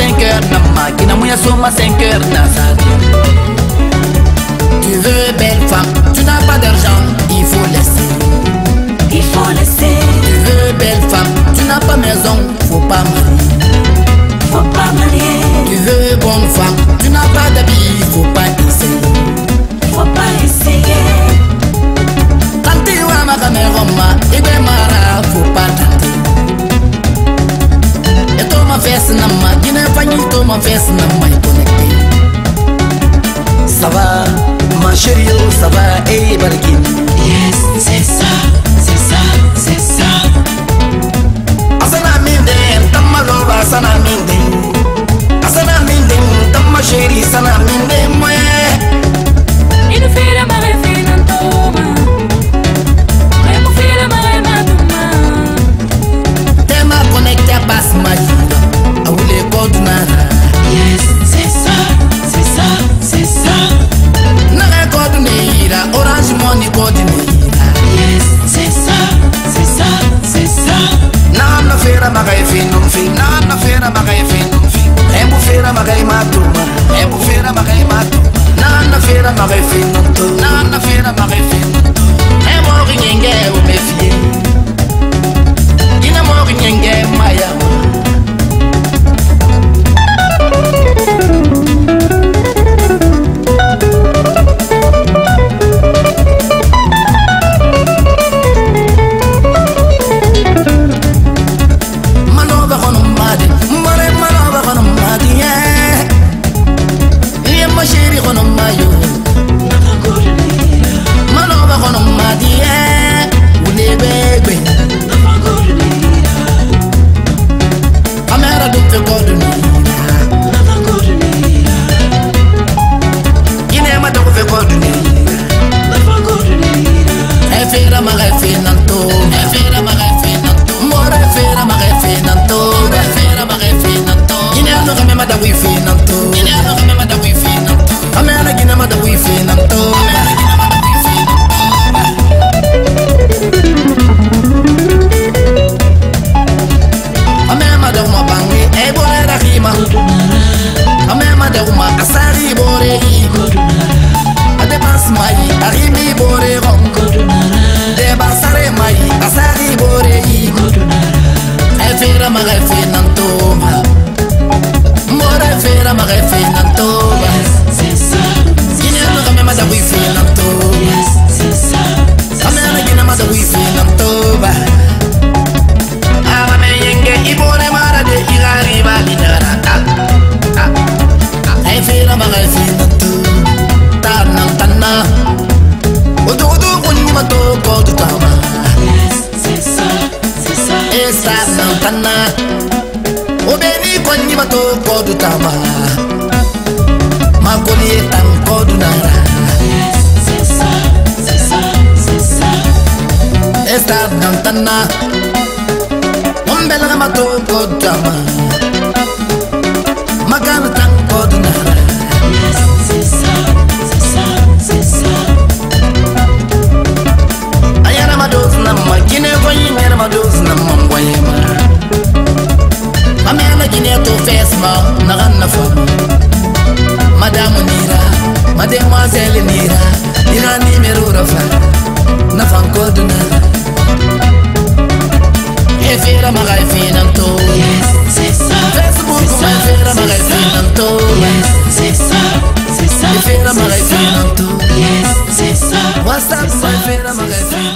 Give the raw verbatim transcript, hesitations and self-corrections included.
cinq heures na makina muya soma cinq heures na sadi. Tu veux belle femme, tu n'as pas d'argent, il faut laisser. Il faut laisser. Tu veux belle femme, tu n'as pas maison, faut pas marier. Faut pas marier. Tu veux bonne femme, tu n'as pas d'habits, faut pas essayer. Faut pas essayer. Tanti wa makameroma, igwe mara, faut pas tenter. Et toi ma fesse na ma, guine fanyi toi ma fesse na ma connecté. Ça va, ma chérie, ça va, hey Barkin. Yes, c'est ça, c'est ça, c'est ça. Asana minde, tamma loba, asana minde. Asana minde, tamma chérie, asana minde, moi. Il nous fait la marée fine en toma. Il nous fait la marée matuma. T'es ma connecté à basse magie. A voulu coordonner. Yes, c'est ça, c'est ça, c'est ça. Nara coordonner, Orange Money coordonner. Yes, c'est ça, c'est ça, c'est ça. Nan na fera magay fin non fin, nan na fera magay fin non fin. Embu fera magay matuma, embu fera magay matuma. Nan na fera magay fin non to, nan na fera magay fin non to. Embu ringenge o me fie. Ina mo ringenge maya. Mademoiselle Nira, Nira numéro Rafa, Nafan coordonner. Et faire ma refinanto. Yes, c'est ça. Facebook, ma faire ma refinanto. Yes, c'est ça, c'est ça. Et faire ma refinanto. Yes, c'est ça. WhatsApp, ma faire ma refinanto.